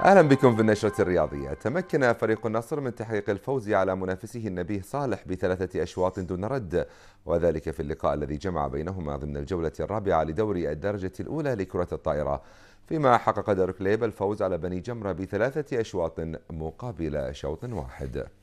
أهلا بكم في النشرة الرياضية. تمكن فريق النصر من تحقيق الفوز على منافسه النبيه صالح بثلاثة أشواط دون رد، وذلك في اللقاء الذي جمع بينهما ضمن الجولة الرابعة لدوري الدرجة الأولى لكرة الطائرة، فيما حقق دار كليب الفوز على بني جمرة بثلاثة أشواط مقابل شوط واحد.